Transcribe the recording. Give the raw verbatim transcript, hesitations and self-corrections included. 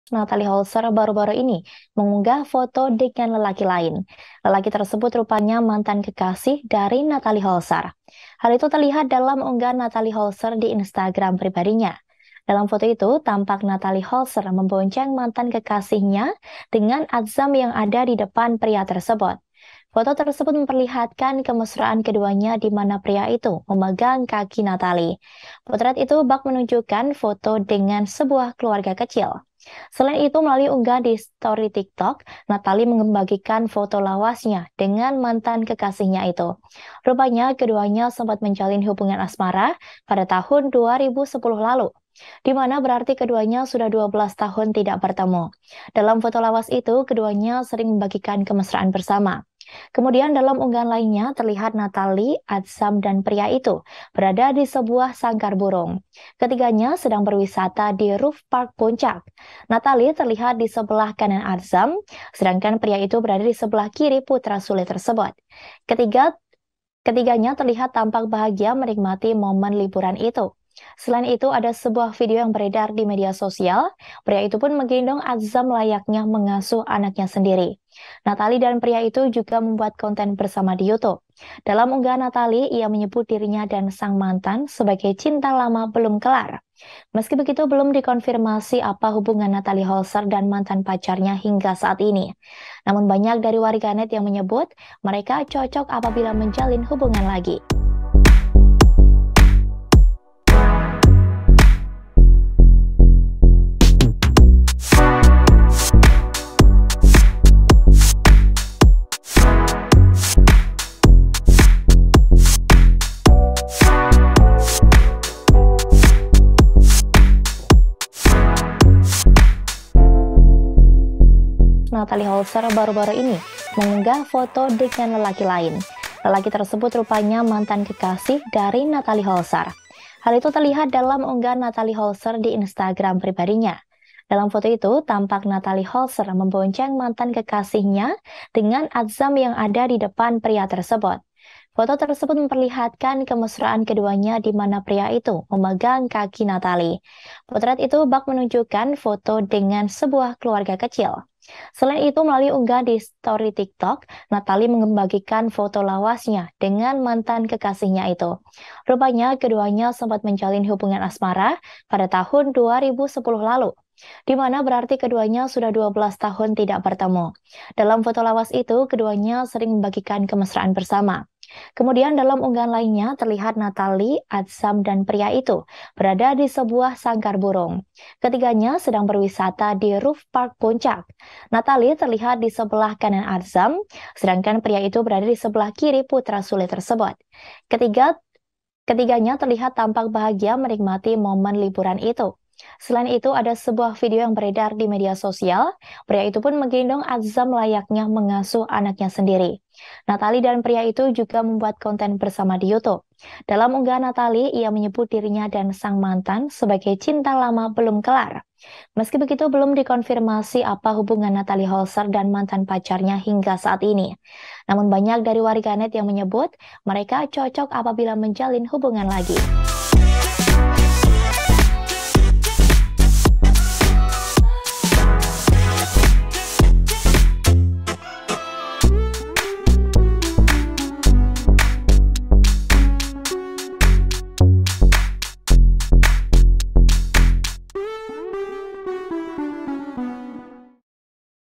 Natalie Holzer baru-baru ini mengunggah foto dengan lelaki lain. Lelaki tersebut rupanya mantan kekasih dari Natalie Holzer. Hal itu terlihat dalam unggahan Natalie Holzer di Instagram pribadinya. Dalam foto itu, tampak Natalie Holzer membonceng mantan kekasihnya dengan azam yang ada di depan pria tersebut. Foto tersebut memperlihatkan kemesraan keduanya di mana pria itu memegang kaki Natalie. Potret itu bak menunjukkan foto dengan sebuah keluarga kecil. Selain itu, melalui unggahan di story TikTok, Natalie membagikan foto lawasnya dengan mantan kekasihnya itu. Rupanya, keduanya sempat menjalin hubungan asmara pada tahun dua ribu sepuluh lalu, di mana berarti keduanya sudah dua belas tahun tidak bertemu. Dalam foto lawas itu, keduanya sering membagikan kemesraan bersama. Kemudian dalam unggahan lainnya terlihat Natalie, Azam, dan pria itu berada di sebuah sangkar burung. Ketiganya sedang berwisata di roof park puncak. Natalie terlihat di sebelah kanan Azam, sedangkan pria itu berada di sebelah kiri putra sulung tersebut. Ketiga, ketiganya terlihat tampak bahagia menikmati momen liburan itu. Selain itu, ada sebuah video yang beredar di media sosial. Pria itu pun menggendong Azam layaknya mengasuh anaknya sendiri. Natalie dan pria itu juga membuat konten bersama di YouTube. Dalam unggahan Natalie, ia menyebut dirinya dan sang mantan sebagai cinta lama belum kelar. Meski begitu, belum dikonfirmasi apa hubungan Natalie Holzer dan mantan pacarnya hingga saat ini. Namun banyak dari warganet yang menyebut mereka cocok apabila menjalin hubungan lagi. Natalie Holzer baru-baru ini mengunggah foto dengan lelaki lain. Lelaki tersebut rupanya mantan kekasih dari Natalie Holzer. Hal itu terlihat dalam unggahan Natalie Holzer di Instagram pribadinya. Dalam foto itu, tampak Natalie Holzer membonceng mantan kekasihnya dengan azam yang ada di depan pria tersebut. Foto tersebut memperlihatkan kemesraan keduanya di mana pria itu memegang kaki Natalie. Potret itu bak menunjukkan foto dengan sebuah keluarga kecil. Selain itu, melalui unggahan di story TikTok, Natalie membagikan foto lawasnya dengan mantan kekasihnya itu. Rupanya, keduanya sempat menjalin hubungan asmara pada tahun dua ribu sepuluh lalu, di mana berarti keduanya sudah dua belas tahun tidak bertemu. Dalam foto lawas itu, keduanya sering membagikan kemesraan bersama. Kemudian dalam unggahan lainnya terlihat Natalie, Azam, dan pria itu berada di sebuah sangkar burung. Ketiganya sedang berwisata di roof park puncak. Natalie terlihat di sebelah kanan Azam, sedangkan pria itu berada di sebelah kiri putra sulung tersebut. Ketiga, ketiganya terlihat tampak bahagia menikmati momen liburan itu. Selain itu, ada sebuah video yang beredar di media sosial. Pria itu pun menggendong Azam layaknya mengasuh anaknya sendiri. Natalie dan pria itu juga membuat konten bersama di YouTube. Dalam unggahan Natalie, ia menyebut dirinya dan sang mantan sebagai cinta lama belum kelar. Meski begitu, belum dikonfirmasi apa hubungan Natalie Holzer dan mantan pacarnya hingga saat ini. Namun banyak dari warganet yang menyebut mereka cocok apabila menjalin hubungan lagi.